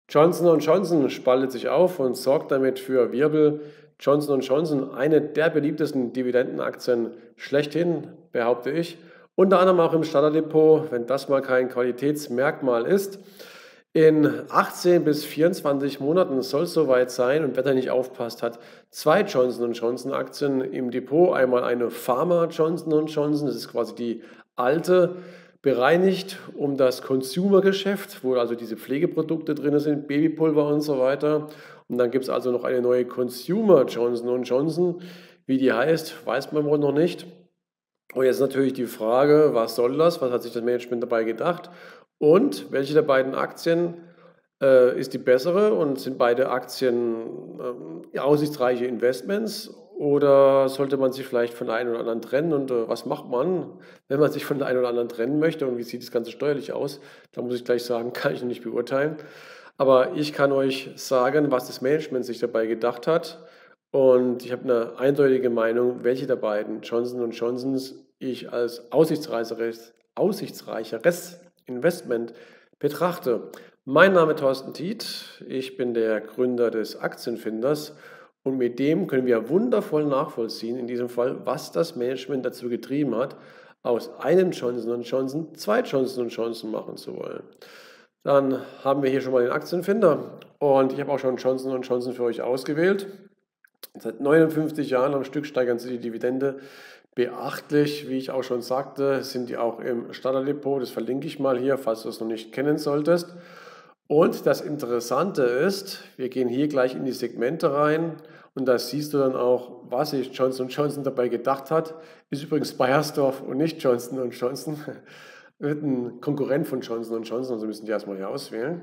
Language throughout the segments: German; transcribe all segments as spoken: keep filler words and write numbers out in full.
Johnson und Johnson spaltet sich auf und sorgt damit für Wirbel. Johnson und Johnson, eine der beliebtesten Dividendenaktien schlechthin, behaupte ich. Unter anderem auch im Starterdepot, wenn das mal kein Qualitätsmerkmal ist. In achtzehn bis vierundzwanzig Monaten soll es soweit sein und wer da nicht aufpasst, hat zwei Johnson und Johnson Aktien im Depot. Einmal eine Pharma Johnson und Johnson, das ist quasi die alte, bereinigt um das Consumer-Geschäft, wo also diese Pflegeprodukte drin sind, Babypulver und so weiter. Und dann gibt es also noch eine neue Consumer Johnson und Johnson. Wie die heißt, weiß man wohl noch nicht. Und jetzt natürlich die Frage, was soll das? Was hat sich das Management dabei gedacht? Und welche der beiden Aktien äh, ist die bessere? Und sind beide Aktien äh, aussichtsreiche Investments? Oder sollte man sich vielleicht von der einen oder anderen trennen? Und äh, was macht man, wenn man sich von der einen oder anderen trennen möchte? Und wie sieht das Ganze steuerlich aus? Da muss ich gleich sagen, kann ich noch nicht beurteilen. Aber ich kann euch sagen, was das Management sich dabei gedacht hat. Und ich habe eine eindeutige Meinung, welche der beiden Johnson und Johnsons ich als aussichtsreicheres, aussichtsreicheres Investment betrachte. Mein Name ist Thorsten Tiet, ich bin der Gründer des Aktienfinders und mit dem können wir wundervoll nachvollziehen, in diesem Fall, was das Management dazu getrieben hat, aus einem Johnson und Johnson zwei Johnson und Johnson machen zu wollen. Dann haben wir hier schon mal den Aktienfinder und ich habe auch schon Johnson und Johnson für euch ausgewählt. Seit neunundfünfzig Jahren am Stück steigern sie die Dividende beachtlich. Wie ich auch schon sagte, sind die auch im Starterdepot. Das verlinke ich mal hier, falls du es noch nicht kennen solltest. Und das Interessante ist, wir gehen hier gleich in die Segmente rein und da siehst du dann auch, was sich Johnson und Johnson dabei gedacht hat. Ist übrigens Beiersdorf und nicht Johnson und Johnson. Wird ein Konkurrent von Johnson und Johnson, also müssen die erstmal hier auswählen.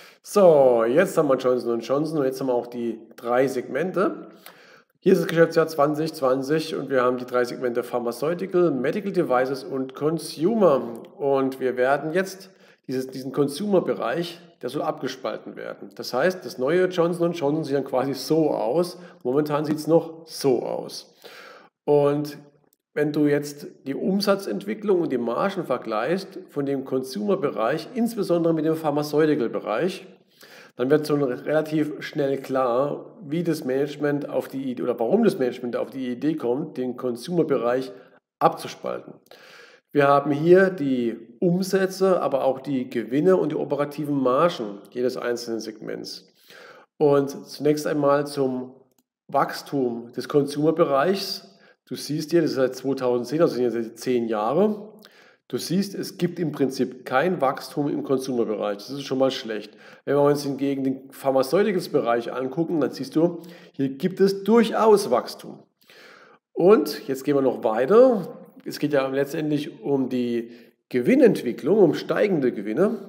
So, jetzt haben wir Johnson und Johnson und jetzt haben wir auch die drei Segmente. Hier ist das Geschäftsjahr zwanzig zwanzig und wir haben die drei Segmente Pharmaceutical, Medical Devices und Consumer. Und wir werden jetzt dieses, diesen Consumer-Bereich, der soll abgespalten werden. Das heißt, das neue Johnson und Johnson sieht dann quasi so aus. Momentan sieht es noch so aus. Und wenn du jetzt die Umsatzentwicklung und die Margen vergleichst von dem Consumer-Bereich, insbesondere mit dem Pharmaceutical-Bereich, dann wird schon relativ schnell klar, wie das Management auf die Idee oder warum das Management auf die Idee kommt, den Consumer-Bereich abzuspalten. Wir haben hier die Umsätze, aber auch die Gewinne und die operativen Margen jedes einzelnen Segments. Und zunächst einmal zum Wachstum des Consumer-Bereichs. Du siehst hier, das ist seit zweitausendzehn, also sind jetzt zehn Jahre. Du siehst, es gibt im Prinzip kein Wachstum im Consumer-Bereich. Das ist schon mal schlecht. Wenn wir uns hingegen den Pharmaceuticals-Bereich angucken, dann siehst du, hier gibt es durchaus Wachstum. Und jetzt gehen wir noch weiter. Es geht ja letztendlich um die Gewinnentwicklung, um steigende Gewinne.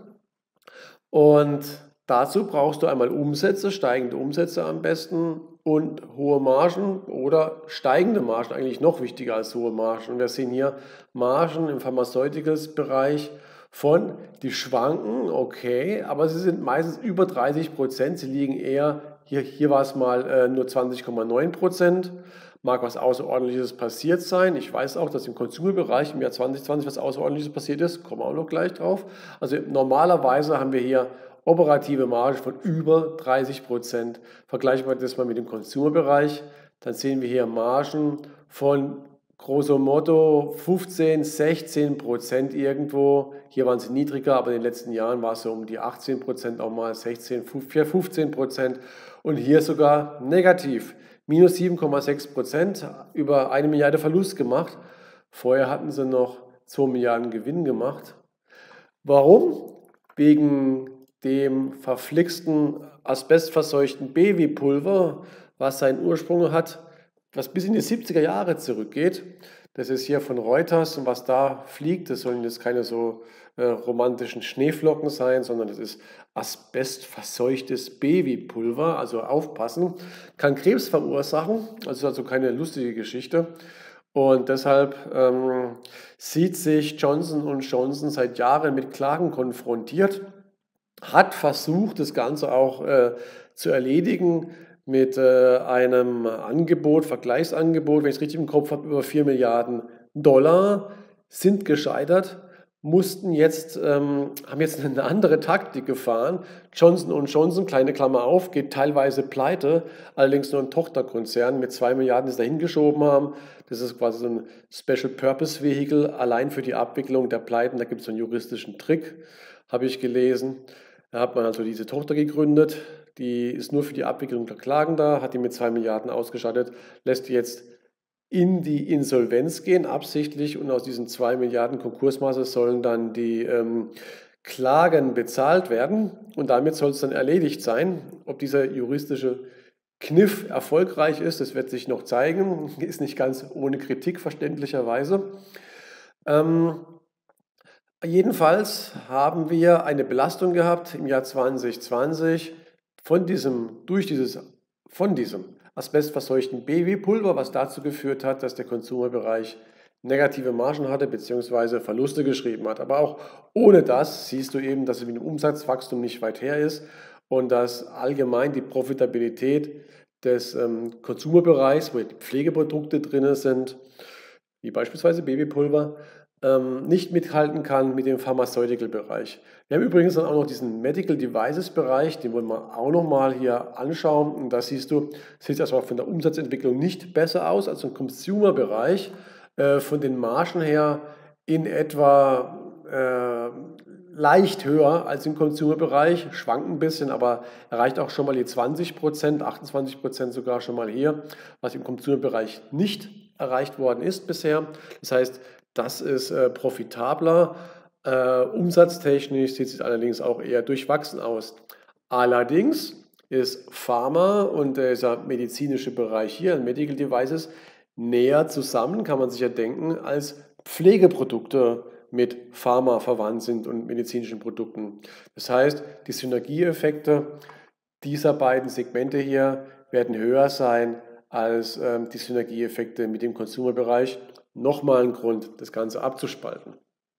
Und dazu brauchst du einmal Umsätze, steigende Umsätze am besten und hohe Margen oder steigende Margen, eigentlich noch wichtiger als hohe Margen. Wir sehen hier Margen im Pharmaceuticals-Bereich von, die schwanken, okay, aber sie sind meistens über dreißig Prozent, sie liegen eher, hier, hier war es mal äh, nur zwanzig Komma neun Prozent. Mag was Außerordentliches passiert sein. Ich weiß auch, dass im Consumer-Bereich im Jahr zwanzig zwanzig was Außerordentliches passiert ist, kommen wir auch noch gleich drauf. Also normalerweise haben wir hier operative Marge von über dreißig Prozent. Vergleichen wir das mal mit dem Consumer-Bereich, dann sehen wir hier Margen von grosso modo fünfzehn, sechzehn Prozent irgendwo. Hier waren sie niedriger, aber in den letzten Jahren war es so um die achtzehn Prozent, auch mal sechzehn, fünfzehn Prozent und hier sogar negativ. Minus sieben Komma sechs Prozent, über eine Milliarde Verlust gemacht. Vorher hatten sie noch zwei Milliarden Gewinn gemacht. Warum? Wegen dem verflixten, asbestverseuchten Babypulver, was seinen Ursprung hat, was bis in die siebziger Jahre zurückgeht. Das ist hier von Reuters und was da fliegt, das sollen jetzt keine so äh, romantischen Schneeflocken sein, sondern das ist asbestverseuchtes Babypulver, also aufpassen, kann Krebs verursachen, also also keine lustige Geschichte. Und deshalb ähm, sieht sich Johnson und Johnson seit Jahren mit Klagen konfrontiert, hat versucht, das Ganze auch äh, zu erledigen mit äh, einem Angebot, Vergleichsangebot, wenn ich es richtig im Kopf habe, über vier Milliarden Dollar, sind gescheitert. mussten jetzt, ähm, haben jetzt eine andere Taktik gefahren. Johnson und Johnson, kleine Klammer auf, geht teilweise pleite, allerdings nur ein Tochterkonzern mit zwei Milliarden, die sie da hingeschoben haben. Das ist quasi so ein Special Purpose Vehicle, allein für die Abwicklung der Pleiten. Da gibt es so einen juristischen Trick, habe ich gelesen. Da hat man also diese Tochter gegründet, die ist nur für die Abwicklung der Klagen da, hat die mit zwei Milliarden ausgestattet, lässt die jetzt in die Insolvenz gehen, absichtlich, und aus diesen zwei Milliarden Konkursmasse sollen dann die ähm, Klagen bezahlt werden und damit soll es dann erledigt sein. Ob dieser juristische Kniff erfolgreich ist, das wird sich noch zeigen, ist nicht ganz ohne Kritik verständlicherweise. Ähm, jedenfalls haben wir eine Belastung gehabt im Jahr zwanzig zwanzig von diesem, durch dieses, von diesem asbestverseuchten Babypulver, was dazu geführt hat, dass der Konsumerbereich negative Margen hatte bzw. Verluste geschrieben hat. Aber auch ohne das siehst du eben, dass es mit dem Umsatzwachstum nicht weit her ist und dass allgemein die Profitabilität des ähm, Konsumerbereichs, wo die Pflegeprodukte drin sind, wie beispielsweise Babypulver, ähm, nicht mithalten kann mit dem Pharmaceutical-Bereich. Wir haben übrigens dann auch noch diesen Medical Devices-Bereich, den wollen wir auch noch mal hier anschauen. Und da siehst du, sieht es erstmal von der Umsatzentwicklung nicht besser aus als im Consumer-Bereich. Äh, von den Margen her in etwa äh, leicht höher als im Consumer-Bereich, schwankt ein bisschen, aber erreicht auch schon mal die zwanzig Prozent, achtundzwanzig Prozent sogar schon mal hier, was im Consumer-Bereich nicht erreicht worden ist bisher. Das heißt, das ist äh, profitabler. Äh, umsatztechnisch sieht es allerdings auch eher durchwachsen aus. Allerdings ist Pharma und dieser medizinische Bereich hier, Medical Devices, näher zusammen, kann man sich ja denken, als Pflegeprodukte mit Pharma verwandt sind und medizinischen Produkten. Das heißt, die Synergieeffekte dieser beiden Segmente hier werden höher sein als ähm, die Synergieeffekte mit dem Consumer-Bereich. Nochmal ein Grund, das Ganze abzuspalten.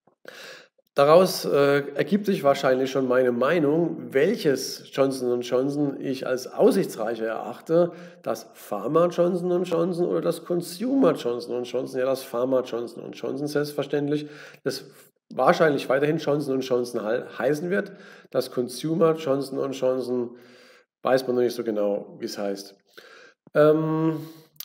Daraus äh, ergibt sich wahrscheinlich schon meine Meinung, welches Johnson und Johnson ich als aussichtsreicher erachte, das Pharma Johnson und Johnson oder das Consumer Johnson und Johnson, ja das Pharma Johnson und Johnson selbstverständlich, das wahrscheinlich weiterhin Johnson und Johnson heißen wird. Das Consumer Johnson und Johnson weiß man noch nicht so genau, wie es heißt. Ähm,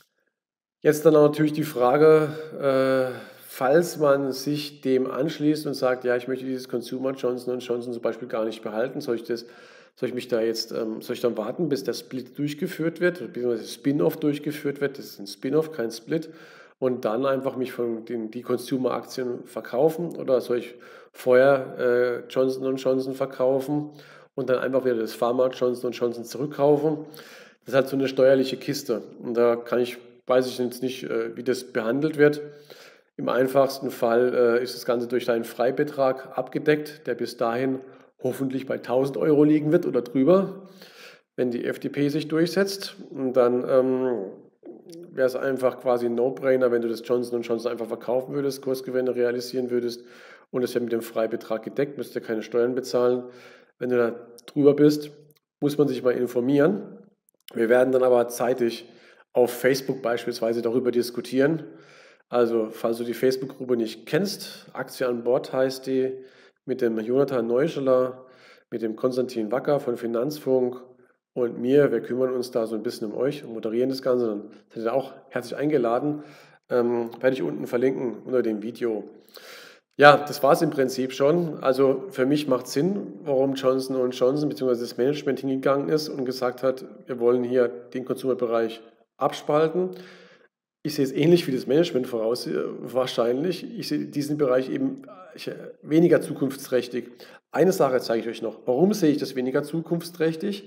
jetzt dann natürlich die Frage, äh, falls man sich dem anschließt und sagt, ja, ich möchte dieses Consumer Johnson und Johnson zum Beispiel gar nicht behalten, soll ich das, soll ich mich da jetzt, ähm, soll ich dann warten, bis der Split durchgeführt wird, beziehungsweise Spin-off durchgeführt wird, das ist ein Spin-off, kein Split, und dann einfach mich von den die Consumer-Aktien verkaufen, oder soll ich vorher äh, Johnson und Johnson verkaufen und dann einfach wieder das Pharma Johnson und Johnson zurückkaufen? Das ist halt so eine steuerliche Kiste und da kann ich, weiß ich jetzt nicht, äh, wie das behandelt wird. Im einfachsten Fall äh, ist das Ganze durch einen Freibetrag abgedeckt, der bis dahin hoffentlich bei tausend Euro liegen wird oder drüber, wenn die F D P sich durchsetzt. Und dann ähm, wäre es einfach quasi ein No-Brainer, wenn du das Johnson und Johnson einfach verkaufen würdest, Kursgewinne realisieren würdest und es wäre mit dem Freibetrag gedeckt, müsst ihr keine Steuern bezahlen. Wenn du da drüber bist, muss man sich mal informieren. Wir werden dann aber zeitig auf Facebook beispielsweise darüber diskutieren. Also, falls du die Facebook-Gruppe nicht kennst, Aktie an Bord heißt die, mit dem Jonathan Neuscheler, mit dem Konstantin Wacker von Finanzfunk und mir. Wir kümmern uns da so ein bisschen um euch und moderieren das Ganze. Dann seid ihr auch herzlich eingeladen. Ähm, werde ich unten verlinken unter dem Video. Ja, das war es im Prinzip schon. Also für mich macht Sinn, warum Johnson und Johnson bzw. das Management hingegangen ist und gesagt hat, wir wollen hier den Consumer-Bereich abspalten. Ich sehe es ähnlich wie das Management voraus, wahrscheinlich. Ich sehe diesen Bereich eben weniger zukunftsträchtig. Eine Sache zeige ich euch noch. Warum sehe ich das weniger zukunftsträchtig?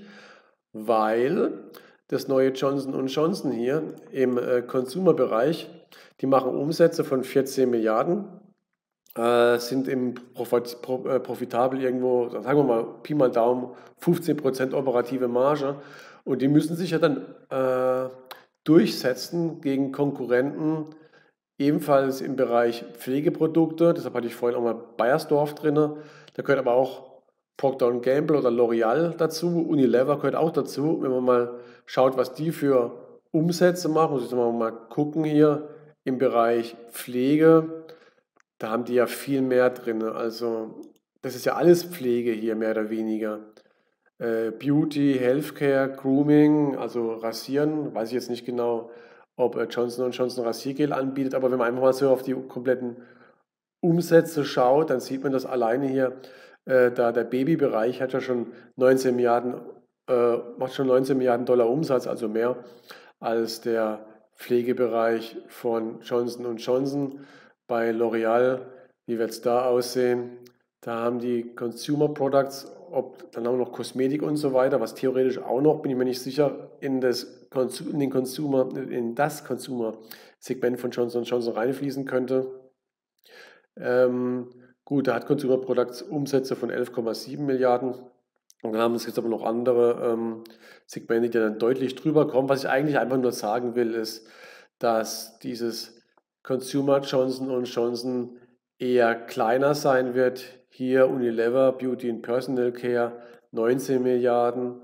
Weil das neue Johnson und Johnson hier im Consumer-Bereich, die machen Umsätze von vierzehn Milliarden, äh, sind im Profit, äh, profitabel irgendwo, sagen wir mal, Pi mal Daumen, fünfzehn Prozent operative Marge. Und die müssen sich ja dann äh, durchsetzen gegen Konkurrenten, ebenfalls im Bereich Pflegeprodukte. Deshalb hatte ich vorhin auch mal Bayersdorf drin. Da gehört aber auch Procter und Gamble oder L'Oreal dazu. Unilever gehört auch dazu. Wenn man mal schaut, was die für Umsätze machen, muss ich mal gucken hier im Bereich Pflege. Da haben die ja viel mehr drin. Also das ist ja alles Pflege hier, mehr oder weniger. Äh, Beauty, Healthcare, Grooming, also Rasieren, weiß ich jetzt nicht genau, ob äh, Johnson und Johnson Rasiergel anbietet, aber wenn man einfach mal so auf die kompletten Umsätze schaut, dann sieht man das alleine hier, äh, da der Babybereich hat ja schon neunzehn Milliarden, äh, macht schon neunzehn Milliarden Dollar Umsatz, also mehr als der Pflegebereich von Johnson und Johnson. Bei L'Oreal, wie wird es da aussehen? Da haben die Consumer Products, ob dann auch noch Kosmetik und so weiter, was theoretisch auch noch, bin ich mir nicht sicher, in das, Consu- in den Consumer, in das Consumer-Segment von Johnson und Johnson reinfließen könnte. Ähm, gut, da hat Consumer Products Umsätze von elf Komma sieben Milliarden. Und dann haben es jetzt aber noch andere ähm, Segmente, die dann deutlich drüber kommen. Was ich eigentlich einfach nur sagen will, ist, dass dieses Consumer Johnson und Johnson eher kleiner sein wird. Hier Unilever, Beauty and Personal Care, neunzehn Milliarden.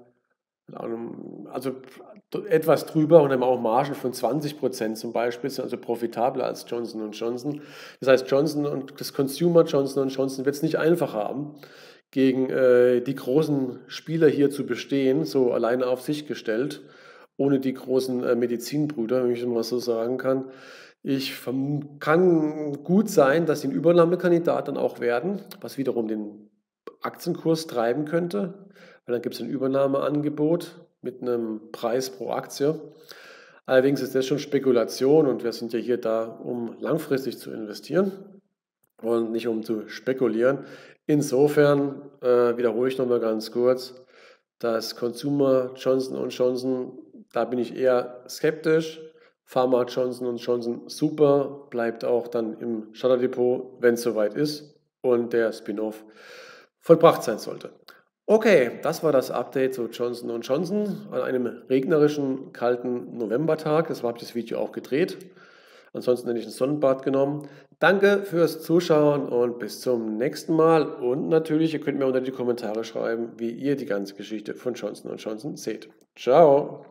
Also etwas drüber und haben auch Margen von zwanzig Prozent zum Beispiel, sind also profitabler als Johnson und Johnson. Das heißt, Johnson und das Consumer Johnson und Johnson wird es nicht einfach haben, gegen äh, die großen Spieler hier zu bestehen, so alleine auf sich gestellt, ohne die großen äh, Medizinbrüder, wenn ich das mal so sagen kann. Ich verm- kann gut sein, dass sie ein Übernahmekandidat dann auch werden, was wiederum den Aktienkurs treiben könnte, weil dann gibt es ein Übernahmeangebot mit einem Preis pro Aktie. Allerdings ist das schon Spekulation und wir sind ja hier da, um langfristig zu investieren und nicht um zu spekulieren. Insofern äh, wiederhole ich nochmal ganz kurz, das Consumer Johnson und Johnson, da bin ich eher skeptisch. Pharma Johnson und Johnson super, bleibt auch dann im Charterdepot, wenn es soweit ist und der Spin-off vollbracht sein sollte. Okay, das war das Update zu Johnson und Johnson an einem regnerischen, kalten Novembertag. Das habe ich das Video auch gedreht. Ansonsten hätte ich ein Sonnenbad genommen. Danke fürs Zuschauen und bis zum nächsten Mal. Und natürlich, ihr könnt mir unter die Kommentare schreiben, wie ihr die ganze Geschichte von Johnson und Johnson seht. Ciao!